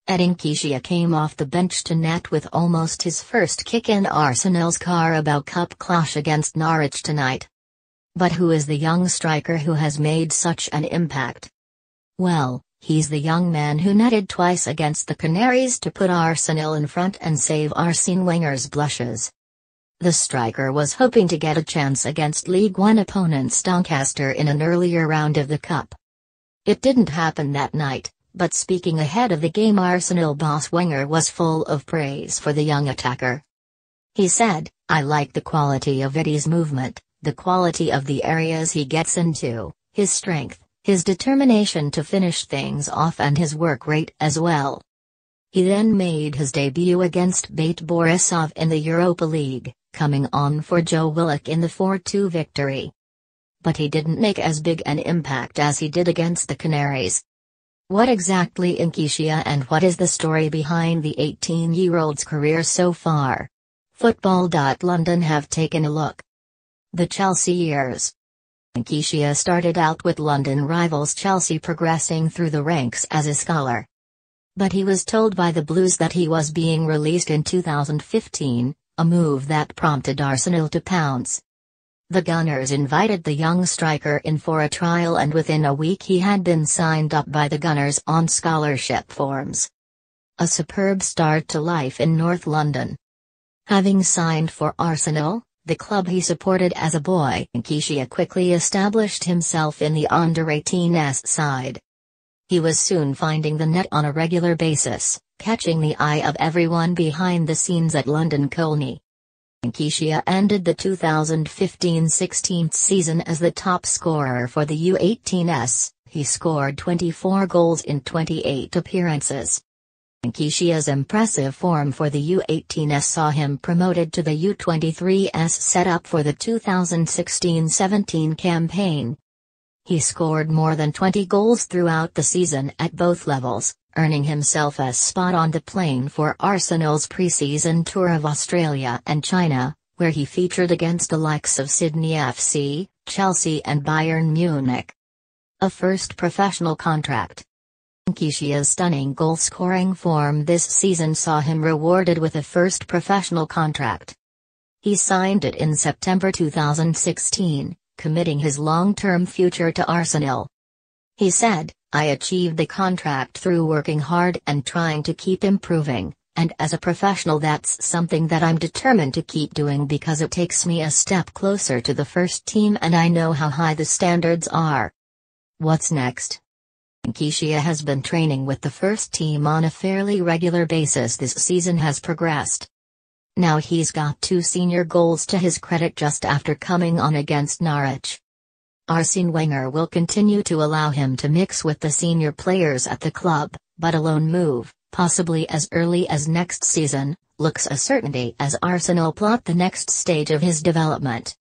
Eddie Nketiah came off the bench to net with almost his first kick in Arsenal's Carabao Cup clash against Norwich tonight. But who is the young striker who has made such an impact? Well, he's the young man who netted twice against the Canaries to put Arsenal in front and save Arsene Wenger's blushes. The striker was hoping to get a chance against League One opponent Doncaster in an earlier round of the Cup. It didn't happen that night. But speaking ahead of the game, Arsenal boss Wenger was full of praise for the young attacker. He said, "I like the quality of Eddie's movement, the quality of the areas he gets into, his strength, his determination to finish things off and his work rate as well." He then made his debut against Bate Borisov in the Europa League, coming on for Joe Willock in the 4-2 victory. But he didn't make as big an impact as he did against the Canaries. What exactly Nketiah and what is the story behind the 18-year-old's career so far? Football.London have taken a look. The Chelsea years. Nketiah started out with London rivals Chelsea, progressing through the ranks as a scholar. But he was told by the Blues that he was being released in 2015, a move that prompted Arsenal to pounce. The Gunners invited the young striker in for a trial, and within a week he had been signed up by the Gunners on scholarship forms. A superb start to life in North London. Having signed for Arsenal, the club he supported as a boy, Nketiah quickly established himself in the under-18s side. He was soon finding the net on a regular basis, catching the eye of everyone behind the scenes at London Colney. Nketiah ended the 2015-16 season as the top scorer for the U18s. He scored 24 goals in 28 appearances. Nketiah's impressive form for the U18s saw him promoted to the U23s, set up for the 2016-17 campaign. He scored more than 20 goals throughout the season at both levels, earning himself a spot on the plane for Arsenal's pre-season tour of Australia and China, where he featured against the likes of Sydney FC, Chelsea and Bayern Munich. A first professional contract. Nketiah's stunning goal-scoring form this season saw him rewarded with a first professional contract. He signed it in September 2016, committing his long-term future to Arsenal. He said, "I achieved the contract through working hard and trying to keep improving, and as a professional that's something that I'm determined to keep doing because it takes me a step closer to the first team and I know how high the standards are." What's next? Nketiah has been training with the first team on a fairly regular basis this season has progressed. Now he's got 2 senior goals to his credit just after coming on against Norwich. Arsene Wenger will continue to allow him to mix with the senior players at the club, but a loan move, possibly as early as next season, looks a certainty as Arsenal plot the next stage of his development.